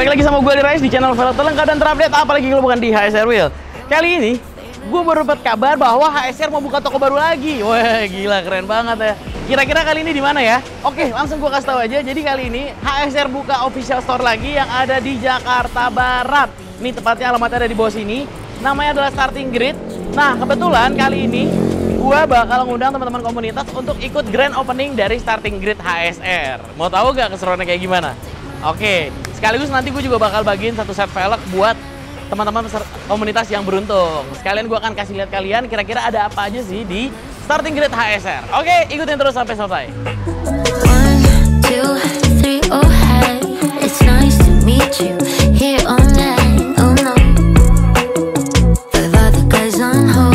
Baik lagi sama gue di Rais di channel velg terlengkap dan terupdate, apalagi kalau bukan di HSR Wheel. Kali ini gue baru dapat kabar bahwa HSR mau buka toko baru lagi. Wah, gila keren banget ya. Kira-kira kali ini di mana ya? Oke, langsung gue kasih tahu aja. Jadi kali ini HSR buka official store lagi yang ada di Jakarta Barat. Ini tepatnya alamatnya ada di bawah sini. Namanya adalah Starting Grid. Nah, kebetulan kali ini gue bakal ngundang teman-teman komunitas untuk ikut grand opening dari Starting Grid HSR. Mau tahu gak keseruannya kayak gimana? Oke, sekaligus nanti gue juga bakal bagiin satu set velg buat teman-teman komunitas yang beruntung. Sekalian gue akan kasih lihat kalian kira-kira ada apa aja sih di Starting Grid HSR. Oke, ikutin terus sampai selesai. 1, 2, 3, oh hey, it's nice to meet you here online. Oh no, the other guys on hold.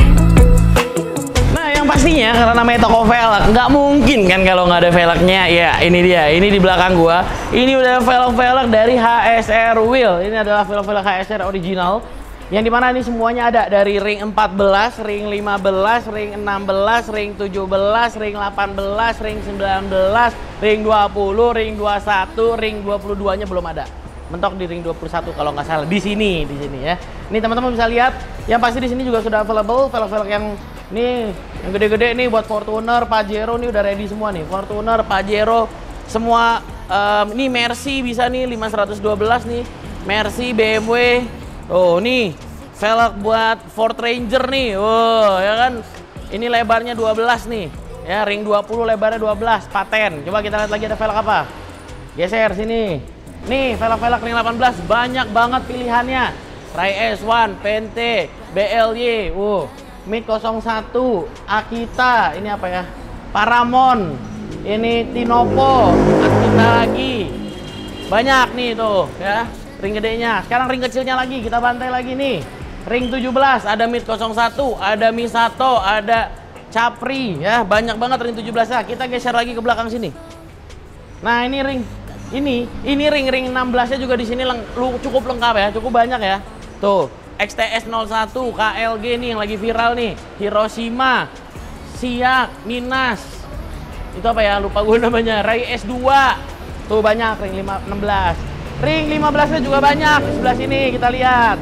Pastinya karena namanya toko velg, nggak mungkin kan kalau nggak ada velgnya. Ya ini dia, ini di belakang gua. Ini udah velg-velg dari HSR Wheel. Ini adalah velg-velg HSR original, yang dimana ini semuanya ada dari ring 14, ring 15, ring 16, ring 17, ring 18, ring 19, ring 20, ring 21, ring 22 nya belum ada. Mentok di ring 21 kalau nggak salah di sini ya. Ini teman-teman bisa lihat, yang pasti di sini juga sudah available velg-velg yang nih, yang gede-gede nih buat Fortuner, Pajero nih udah ready semua nih. Fortuner, Pajero, semua. Ini Mercy bisa nih 5112 nih, Mercy, BMW. Oh nih, velg buat Ford Ranger nih. Oh ya kan, ini lebarnya 12 nih. Ya ring 20 lebarnya 12, paten. Coba kita lihat lagi ada velg apa. Geser sini. Nih velg-velg ring 18 banyak banget pilihannya. Ray S1, Pente, BLY. Mid 01, Akita, ini apa ya? Paramount, ini Tinopo, Akita lagi. Banyak nih tuh ya, ring gedenya. Sekarang ring kecilnya lagi, kita bantai lagi nih. Ring 17, ada Mid 01, ada Misato, ada Capri ya, banyak banget ring 17 ya. Kita geser lagi ke belakang sini. Nah, ini ring ring 16-nya juga di sini cukup lengkap ya, cukup banyak ya. Tuh, XTS 01, KLG nih yang lagi viral nya, Hiroshima, Siak, Minas. Itu apa ya? Lupa gue namanya. Ray S2. Tuh banyak ring 16. Ring 15-nya juga banyak di sebelah sini, kita lihat.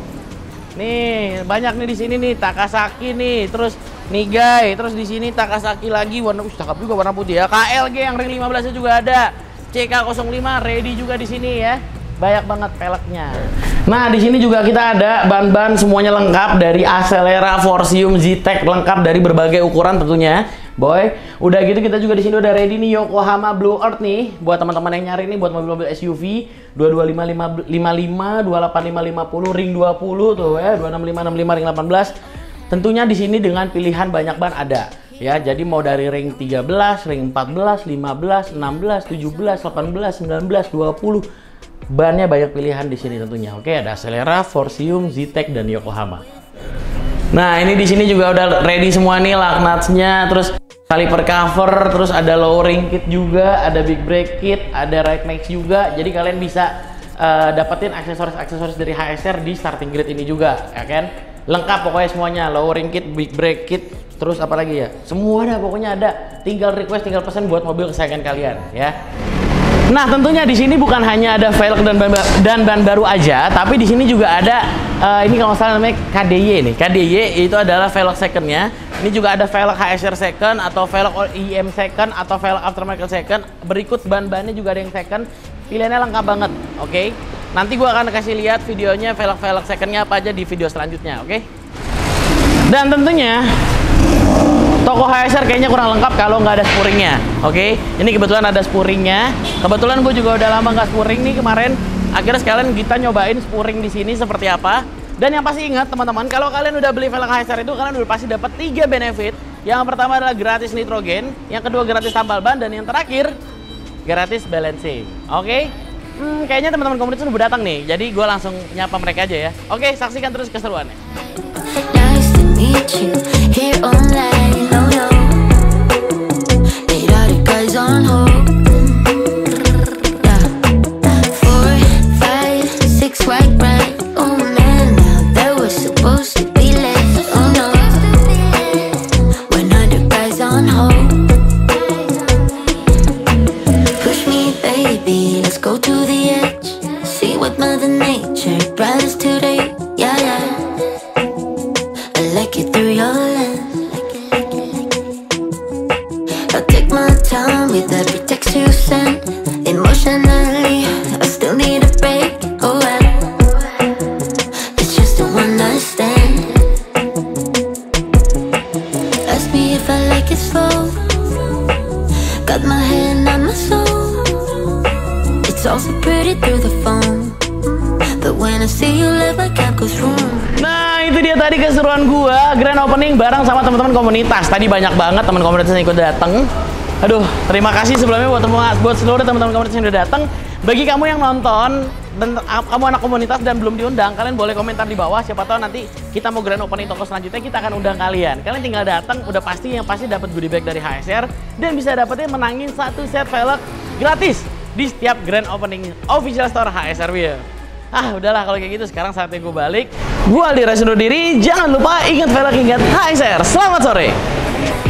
Nih, banyak nih di sini nih, Takasaki nih, terus Nigai, terus di sini Takasaki lagi warna cakep juga warna putih ya. KLG yang ring 15-nya juga ada. CK05 ready juga di sini ya. Banyak banget velgnya. Nah, di sini juga kita ada ban-ban semuanya lengkap dari Acelera, Forcium, Zetec, lengkap dari berbagai ukuran tentunya. Boy, udah gitu kita juga di sini udah ready nih Yokohama Blue Earth nih buat teman-teman yang nyari nih buat mobil-mobil SUV 22555, 28550, ring 20 tuh ya, 26565 ring 18. Tentunya di sini dengan pilihan banyak ban ada. Ya, jadi mau dari ring 13, ring 14, 15, 16, 17, 18, 19, 20. Bannya banyak pilihan di sini tentunya. Oke, ada Acelera, Forcium, Zetec dan Yokohama. Nah, ini di sini juga udah ready semua nih lug nuts-nya, terus kaliper cover, terus ada lowering kit juga, ada big brake kit, ada ride max juga. Jadi kalian bisa dapetin aksesoris-aksesoris dari HSR di Starting Grid ini juga, ya kan? Lengkap pokoknya semuanya, lowering kit, big brake kit, terus apa lagi ya? Semua dah pokoknya ada. Tinggal request, tinggal pesan buat mobil kesayangan kalian, ya. Nah, tentunya di sini bukan hanya ada velg dan ban baru aja, tapi di sini juga ada ini kalau nggak salah namanya KDY nih. KDY itu adalah velg secondnya. Ini juga ada velg HSR second atau velg OEM second atau velg aftermarket second. Berikut ban-bannya juga ada yang second. Pilihannya lengkap banget, oke? Nanti gua akan kasih lihat videonya velg-velg secondnya apa aja di video selanjutnya, oke? Dan tentunya toko HSR kayaknya kurang lengkap kalau nggak ada spuringnya, oke? Ini kebetulan ada spuringnya. Kebetulan gue juga udah lama nggak spuring nih kemarin. Akhirnya sekalian kita nyobain spuring di sini seperti apa. Dan yang pasti ingat teman-teman, kalau kalian udah beli velg HSR itu kalian udah pasti dapat 3 benefit. Yang pertama adalah gratis nitrogen, yang kedua gratis tambal ban, dan yang terakhir gratis balancing, oke? Kayaknya teman-teman komunitas udah datang nih, jadi gue langsung nyapa mereka aja ya. Oke, saksikan terus keseruannya. Nice to meet you here online. Oh no, the other guys on hold. Yeah. 4, 5, 6 white bright. Oh man, now that was supposed to be late. Oh no, when other guys on hold. Push me, baby, let's go to the edge. See what it through the phone. But when I see you live, my cap goes room. Nah, itu dia tadi keseruan gua grand opening bareng sama teman-teman komunitas. Tadi banyak banget teman komunitas yang ikut datang. Aduh, terima kasih sebelumnya buat seluruh teman-teman komunitas yang udah datang. Bagi kamu yang nonton dan kamu anak komunitas dan belum diundang, kalian boleh komentar di bawah. Siapa tahu nanti kita mau grand opening toko selanjutnya, kita akan undang kalian. Kalian tinggal datang, udah pasti dapat goodie bag dari HSR dan bisa dapetin menangin satu set velg gratis di setiap grand opening official store HSR Wheel. Ah, udahlah kalau kayak gitu, sekarang saatnya gue balik. Gue Aldi Raisundo diri, jangan lupa ingat velg, ingat HSR. Selamat sore.